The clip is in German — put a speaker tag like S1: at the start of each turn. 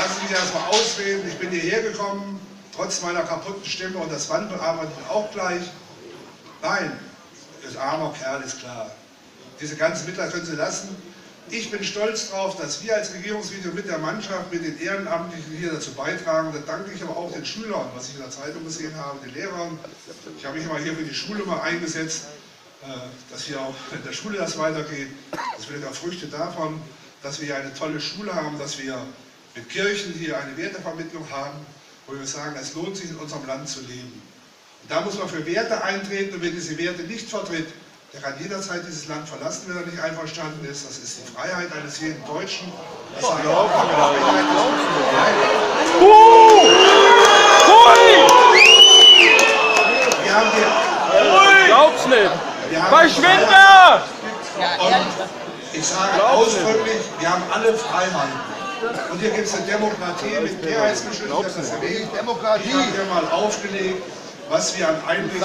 S1: lassen Sie mich erstmal ausreden. Ich bin hierher gekommen, trotz meiner kaputten Stimme, und das Band bearbeitet auch gleich. Nein, das armer Kerl ist klar. Diese ganzen Mittel können Sie lassen. Ich bin stolz darauf, dass wir als Regierungsvideo mit der Mannschaft, mit den Ehrenamtlichen hier dazu beitragen. Da danke ich aber auch den Schülern, was ich in der Zeitung gesehen habe, den Lehrern. Ich habe mich immer hier für die Schule mal eingesetzt, dass hier auch in der Schule das weitergeht. Das wird auch Früchte davon, dass wir hier eine tolle Schule haben, dass wir mit Kirchen hier eine Wertevermittlung haben, wo wir sagen, es lohnt sich in unserem Land zu leben. Und da muss man für Werte eintreten, und wer diese Werte nicht vertritt, der kann jederzeit dieses Land verlassen, wenn er nicht einverstanden ist. Das ist die Freiheit eines jeden Deutschen. Das ist eine Freiheit Wir haben hier...
S2: Glaub's nicht! Verschwinde!
S1: Und ich sage ausdrücklich, wir haben alle Freiheiten. Und hier gibt es eine Demokratie mit Mehrheitsbeschlüssen. Das ist Demokratie. Ich habe hier mal aufgelegt, was wir an Einblick